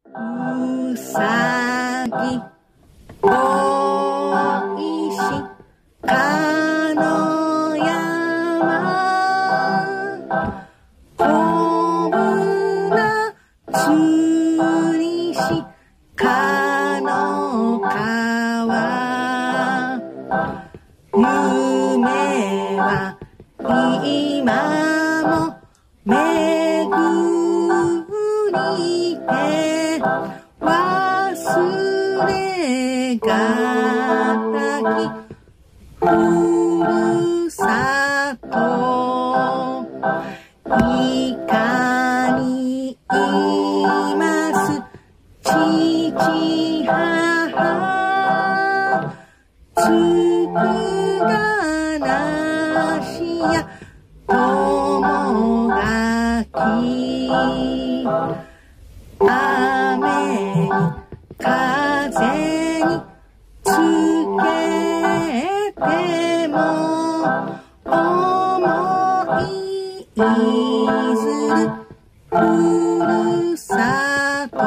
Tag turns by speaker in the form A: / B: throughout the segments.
A: うさぎおいしかの山こぶなつりしかの川夢は今もめぐりて忘れがたきふるさといかにいます父母つくがなしや友がき雨に風につけても思いずるふるさと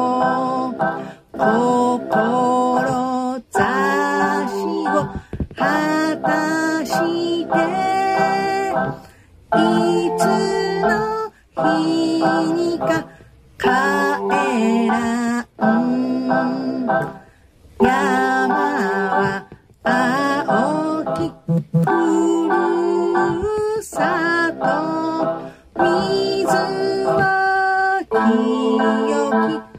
A: 志を果たしていつの日にか帰らん山は青きふるさと水は清き